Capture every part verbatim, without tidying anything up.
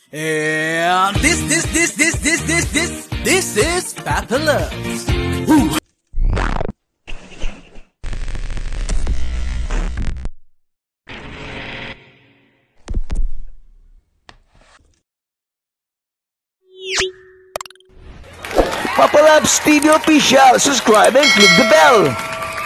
And this, this, this, this, this, this, this, this is Papa Loves. Woo. Papa Labs T V Official. Subscribe and click the bell.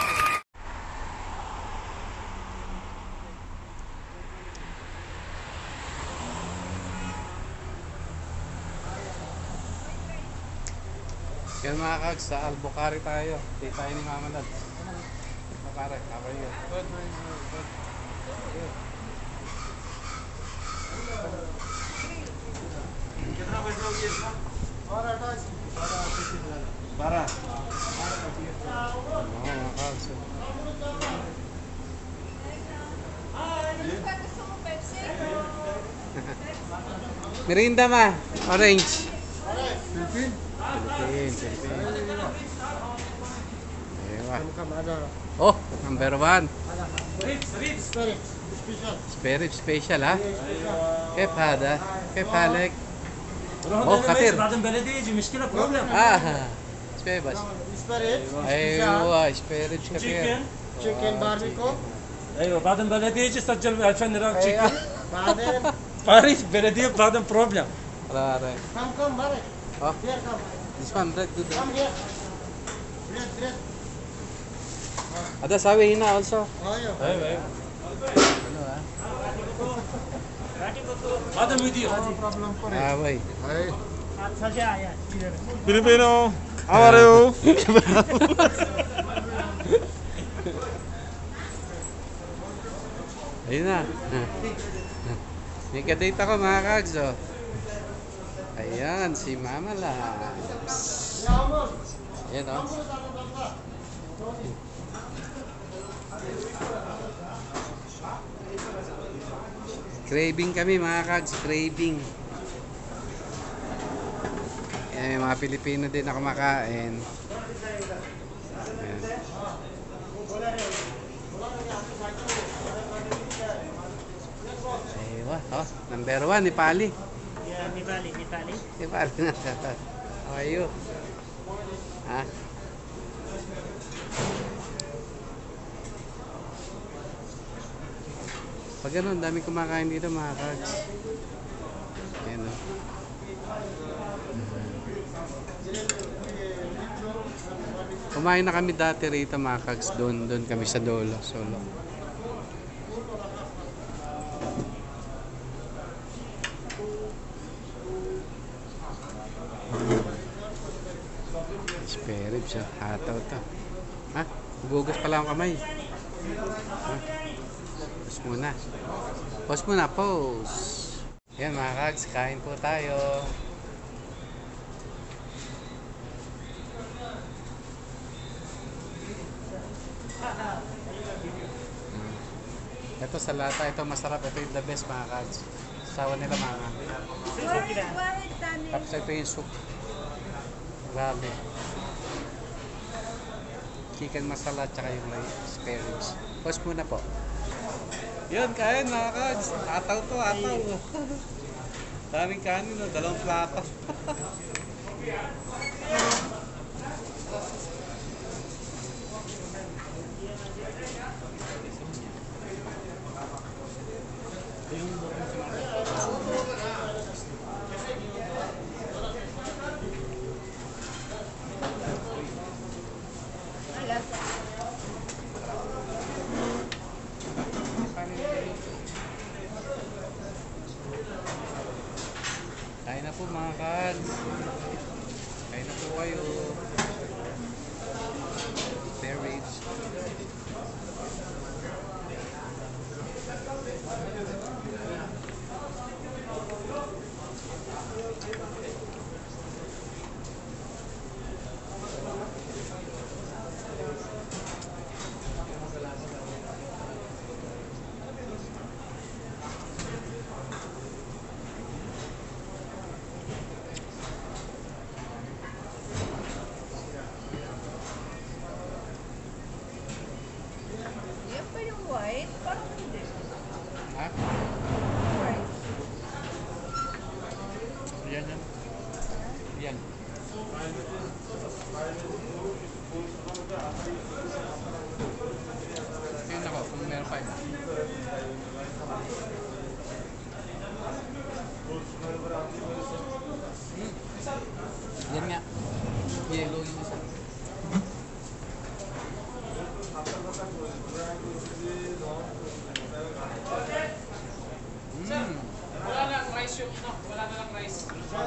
Yan mga kags, sa Albuquerque tayo. Di tayo ni Mama Lad. Albuquerque, how are you? Good, good, good. Good. Para. Oo, mga kags. Merinda ma, orange. Philippine? Philippine, Philippine. Oh, number one. Spirit special ha? كيف هذا؟ كيف حالك؟ Oh, كثير. بعدين بلدي مشكلة بروبلم. آه شوي بس. أيوة سبيريت كثير. تشيكن باربيكو. أيوة بعدين بلدي يجي سجل ألفين ريال تشيكن. بعدين باريس بلدي بعدين بروبلم. لا لا. come come Marek. Oh, Here come. this one red good. Come here. Red red. Ada sawi hina also. Ayo. أيوة أيوة. Ano ah? بعدين فيديو. Problem for Ah, boy. it. Filipino. How are you? Ayun na. May kadate ako mga kags oh. Ayan, si Mama Labs. Ayan oh. Craving kami mga kags, craving. Ayan, may mga Pilipino din na kumakain. Ayan. Aywa, oh, number one, Nepali. Yeah, Nepali, Nepali. Nepali na. How are you? Ha? Pag ganun, dami kumakain dito mga kags. Ayan o. Kumain na kami dati rito mga kags. Doon, doon kami sa Dolo, Solo. Spare ribs, ha? Hataw to. Ha? Bugas pala ang kamay. Ha? Pause muna. Pause muna, pause. Yan mga kags, kain po tayo. Ito sa lata, ito masarap. Ito yung the best mga kags. Sawa nila mga. Tapos ito yung soup. Grabe. Chicken masala tsaka yung spare ribs. Pause muna po. Yun, kain mga kags. Ataw to, ataw. Daming kanin, no? Dalawang plato. Kain na po mga kads. Kain na po kayo. Spare ribs. Ha? Yan yan. Yan. Tingnan ako kung meron pa iba. Hmm. Yan nga. Yellow yung isa. Hmm. Wala na rice yung ano, wala na lang rice.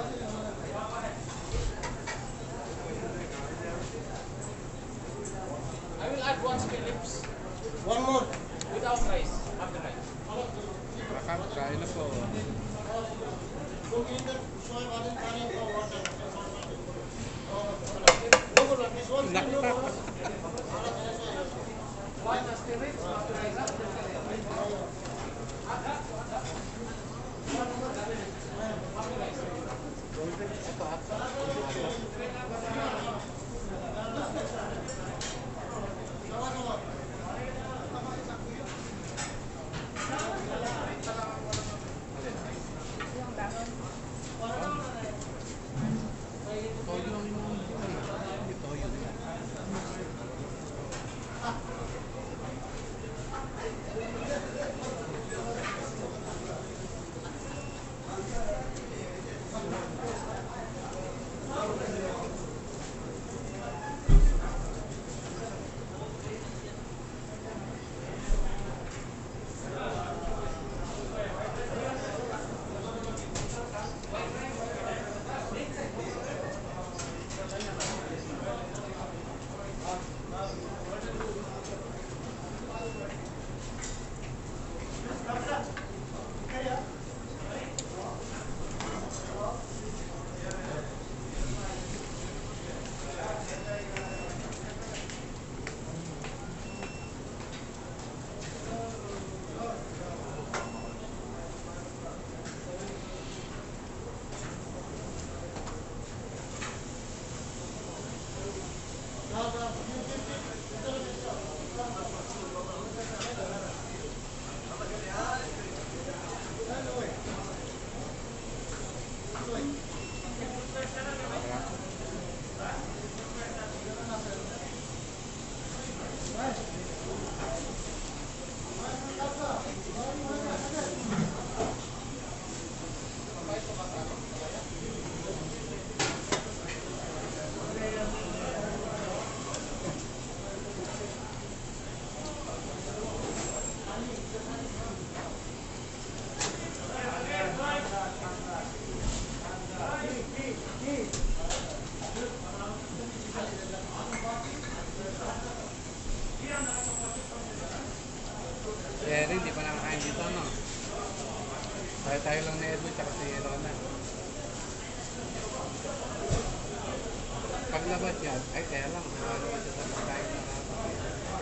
I will add one Phillips One more. without rice, after rice. Baka kain na po. Cook in the soy oil, onion, or water. This one. Nakita. One after rice, after rice. Ito ah. Toyo yung yung toyo. Eh, rin, di pa nakakain dito, no? Tayo-tayo lang na Edwin, tsaka si Rona. Paglabas yan, ay, kaya lang, ano ito sa pagkain na natin.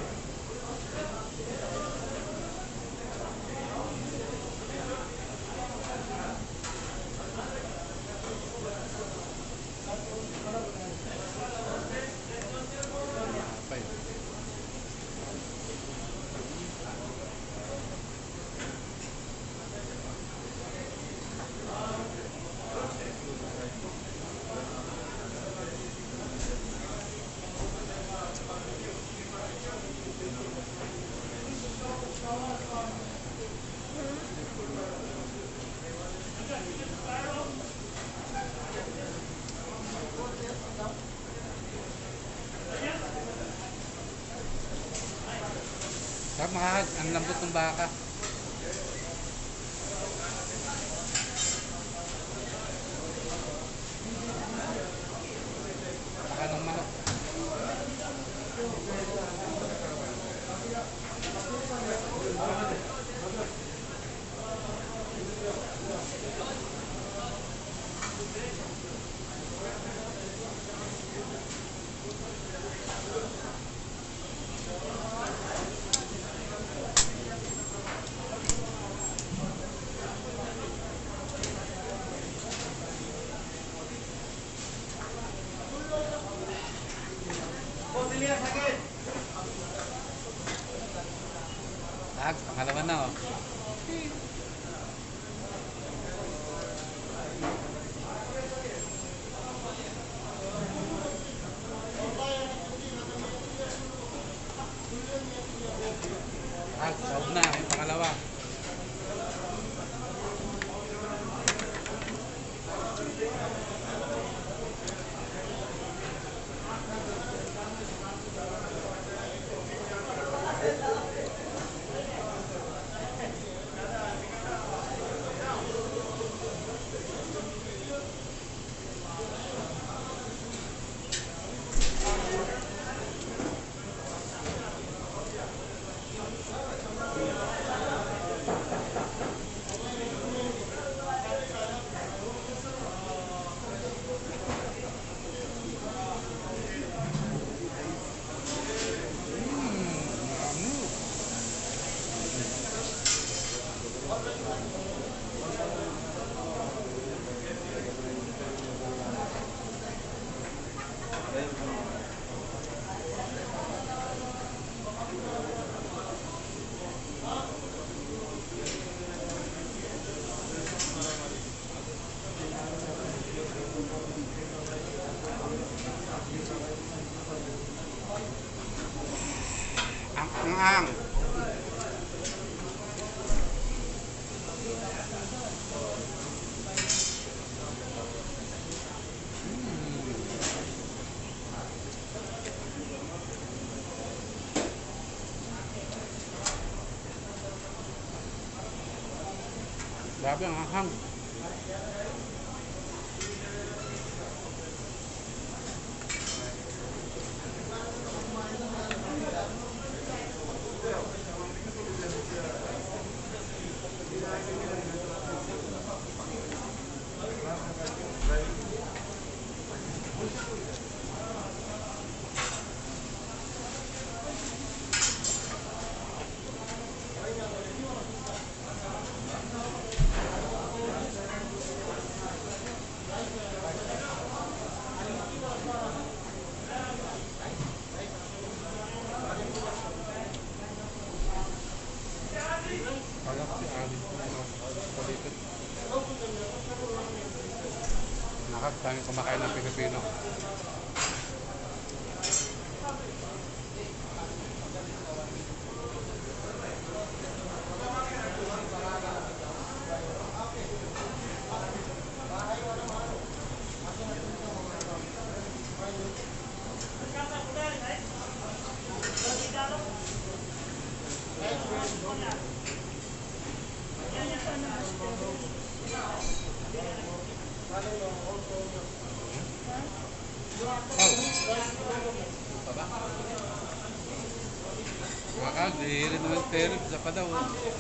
Pa yun. Sarap makakad, ang lambot ng baka. Saka ng manok. Ang-ang. Grabe ang anghang. Palak si Ali. Palitot. Nakat, daming kumakain ng Pilipino. Makal, dihirin naman pero bisa pa daw.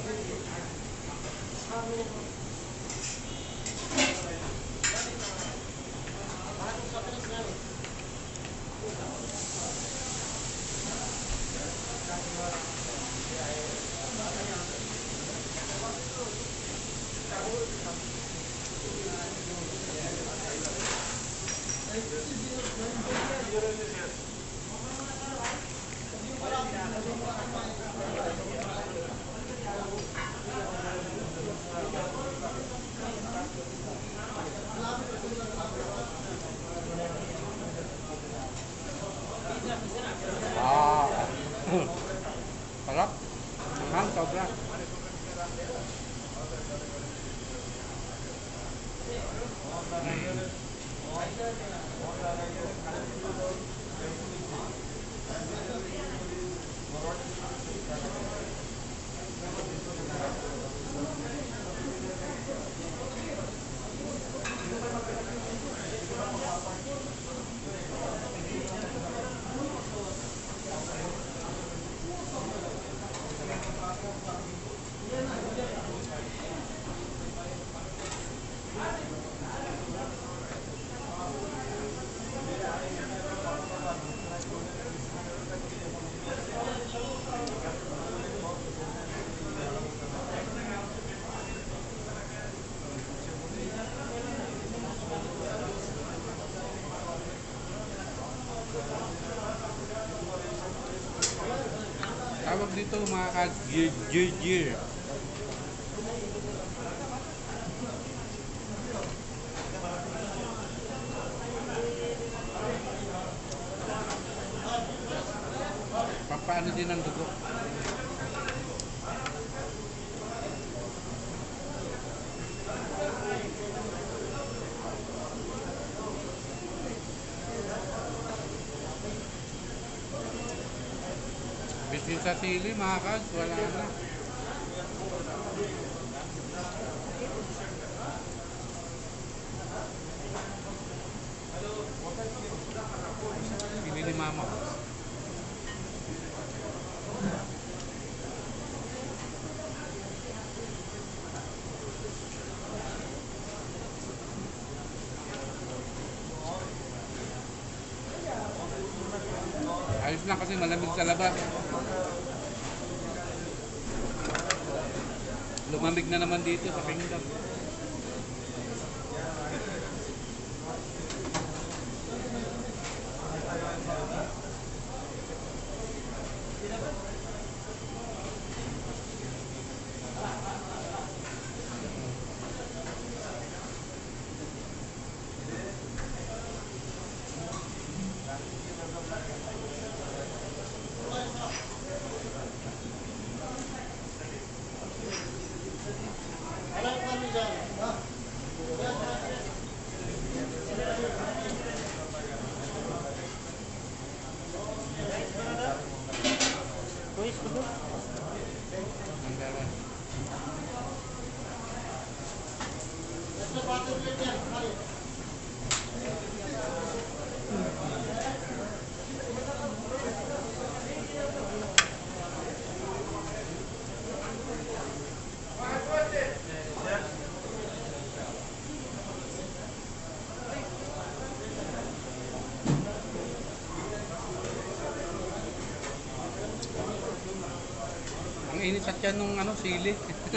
Ah, palak, mahal, sobra. Tawag dito mga ka-gear-gear. Papaano din ang dugo. Bitin sa sili mga kads, wala na. Pili ni mama. Ayos lang kasi malamig sa labas. Lumamig na naman dito sa kingdom. yan nung ano, sili.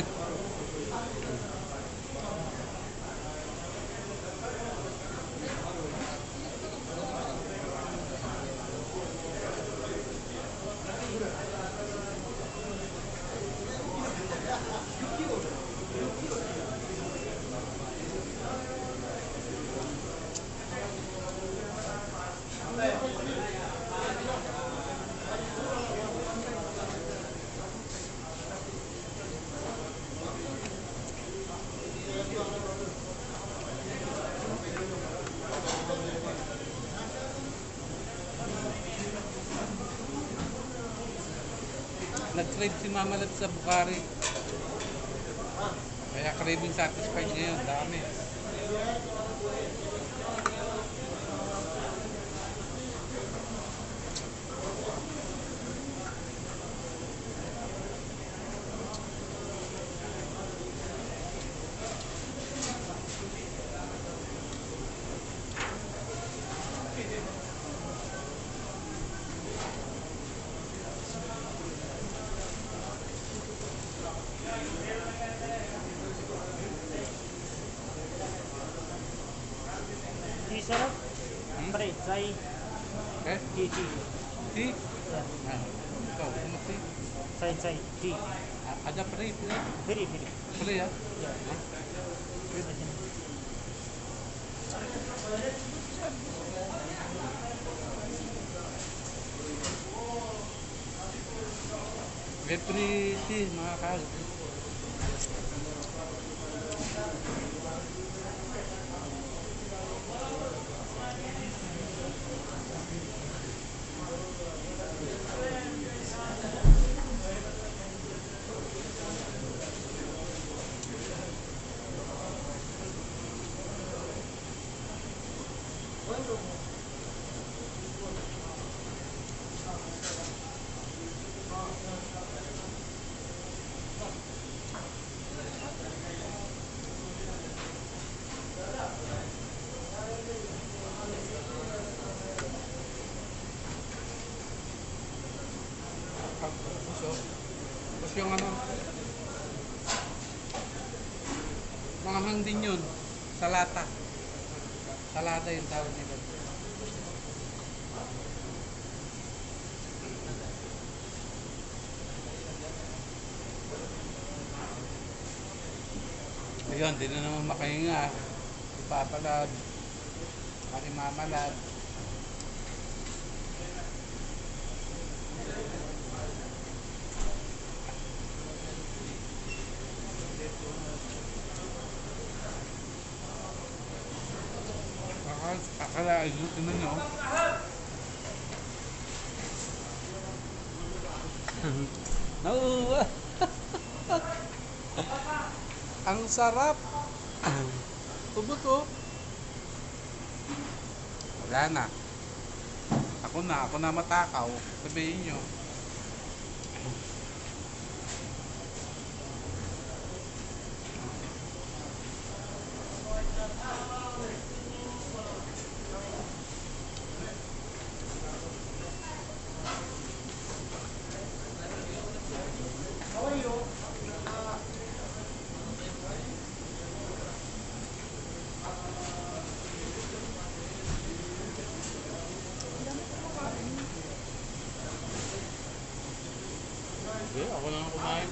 Nag-crave si Mama Lat sa Bukhari. Kaya craving satisfied ngayon. Dami. Tea, sir? Pre, chai, Eh? tea, tea. Tea? Yeah. Ah, ikaw, ano tea? Chai, chai, tea. Ah, ada pre, pre. Very, very. Pre, ah. Yeah. Get pre tea, mga kag. So, tapos yung ano, mga hang din yun, salata. Salata yung tawag nila. Ayun, di na naman makahinga. Ipapalad. Aking mamalad. Akala, ayun na nyo. Nauuwa. Ang sarap. Tubot oh. Wala na. Ako na, ako na matakaw. Sabihin nyo. Okay, ako lang kumain.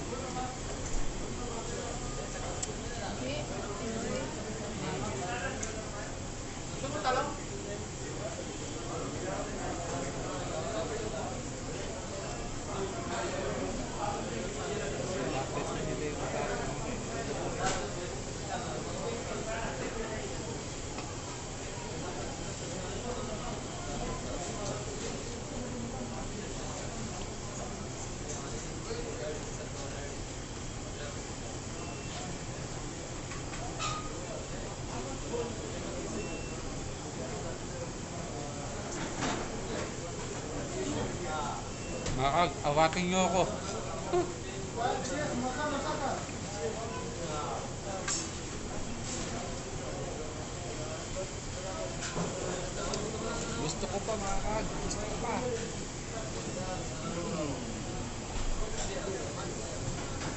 Makag, awatin nyo ako. Gusto ko pa, makag. Gusto ko pa. Hmm.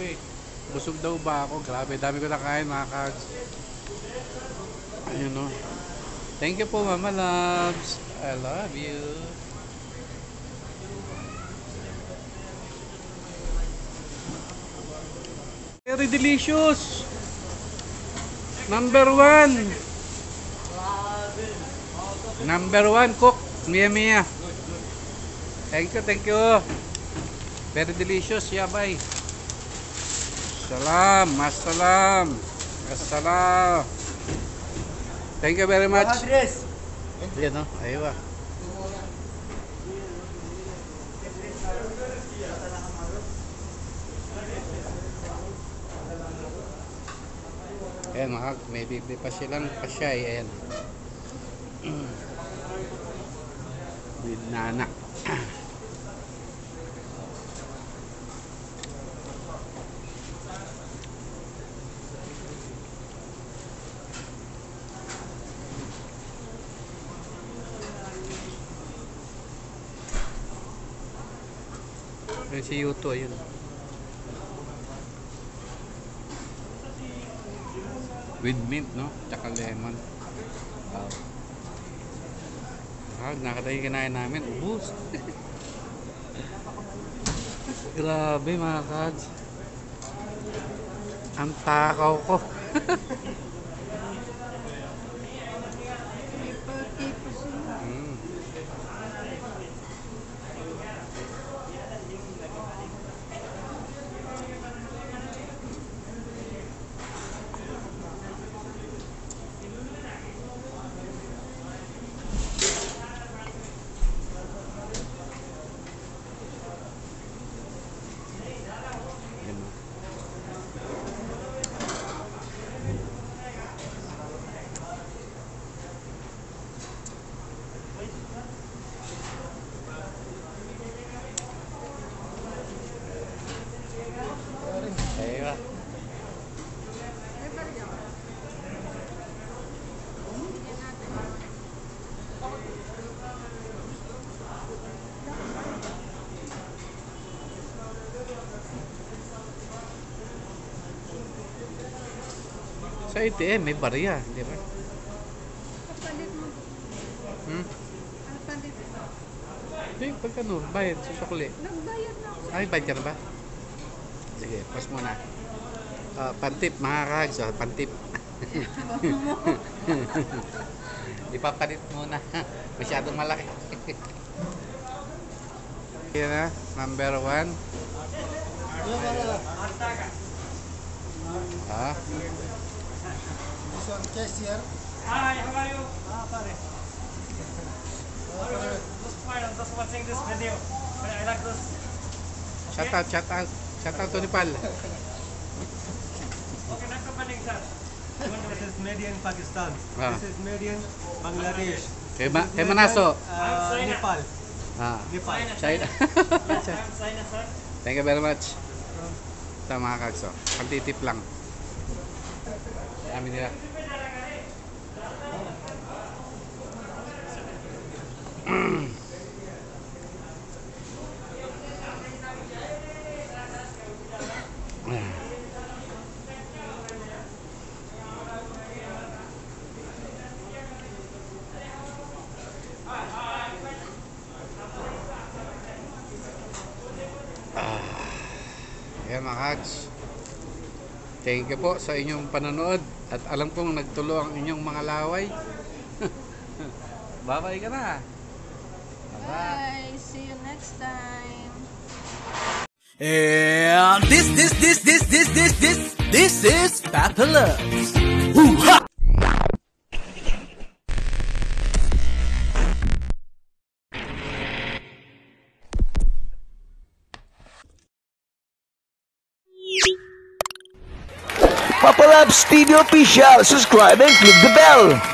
eh. Busog daw ba ako? Grabe, dami ko nakain mga kags. Ayun o. Thank you po, Mama Loves. I love you. Very delicious. Number one. Number one cook. Mia Mia. Thank you, thank you. Very delicious. Yeah, bye. Salam. Assalam. Assalam. Thank you very much. Yan o. Aywa. Ayan, mga, may bibli pa silang pasyay. Ayan. With nana. Ayan si Yuto, ayun. With mint, no? Tsaka lemon. Wow. Ah, nakatayo kinain namin. Ubus. Grabe mga kads. Ang takaw ko. mm. Aywa. Sa A T M may barya, di ba? Hmm? Hindi, pagkano, bayad sa sukli. Nagbayad na ako. Ay, bayad ka na ba? Sige, pas muna. Uh, pantip, mga kahags, oh, pantip. Ipapalit muna. Masyadong malaki. Yan na, number one. Ah. This one, cashier. Hi, how are you? Ah, pare. Just fine, I'm just watching this video. I, I like this. Shout out, shout out. Shout out to Nepal. Okay, next opening, sir. This is made in Pakistan. Ah. This is made in Bangladesh. Kay, Ma kay Manaso. Uh, Nepal. Ah. Nepal. China. Yes, I'm China, sir. Thank you very much. Ito mga kagso. Pantitip lang. Amin nila. Ayan mga kags, thank you po sa inyong panonood at alam kong nagtulo ang inyong mga laway. Bye bye ka na. Bye. Bye. See you next time. And this, this, this, this, this, this, this, this is Papa Loves. Woo-ha! Papa Labs T V Official. Subscribe and click the bell.